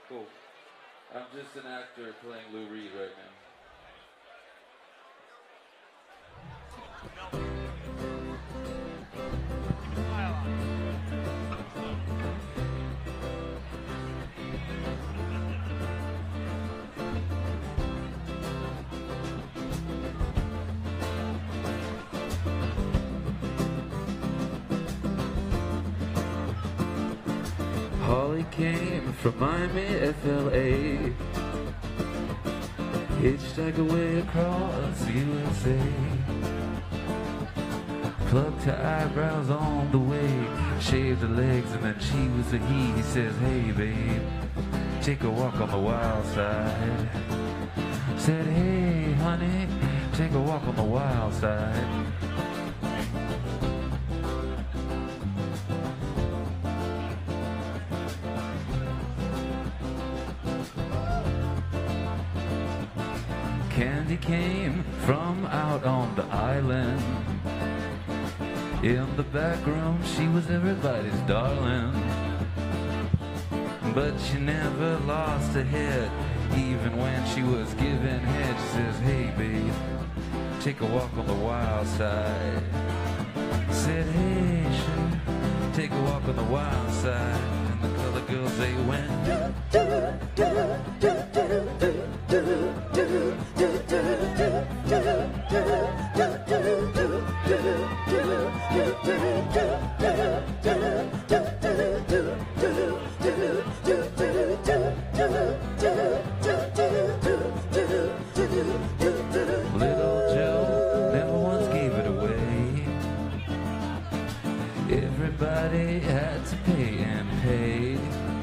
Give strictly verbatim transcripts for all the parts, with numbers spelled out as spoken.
Cool. I'm just an actor playing Lou Reed right now. Holly came from Miami, F L A, hitchhiked away across U S A, plucked her eyebrows on the way, shaved her legs, and then she was a he. He says, hey babe, take a walk on the wild side. Said, hey honey, take a walk on the wild side. Candy came from out on the island. In the back room, she was everybody's darling. But she never lost her head, even when she was giving head. She says, hey babe, take a walk on the wild side. Said, hey sure, take a walk on the wild side. And the color girls, they went do, do, do, do, do, do, do, do, Little Joe never once gave it away. Everybody had to pay and pay.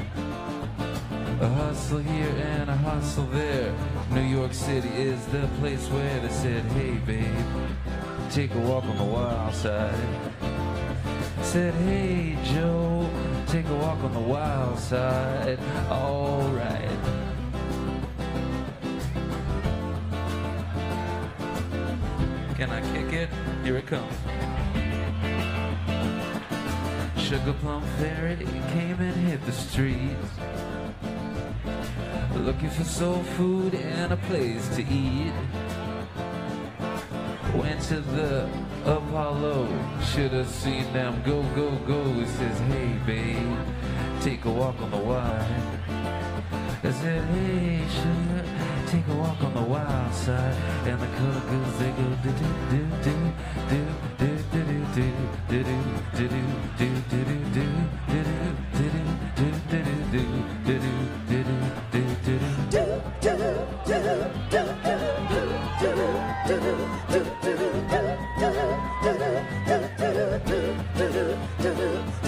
A hustle here and a hustle there. New York City is the place where they said, hey babe, take a walk on the wild side. Said, hey Joe, take a walk on the wild side. Alright. Can I kick it? Here it comes. Sugar Plum Fairy came and hit the streets, looking for soul food and a place to eat. Went to the Apollo, should have seen them go, go, go. He says, hey babe, take a walk on the wide. I said, hey sugar, take a walk on the wild side. And the color girls, they go do do do do do do do do do do do do do do do do do do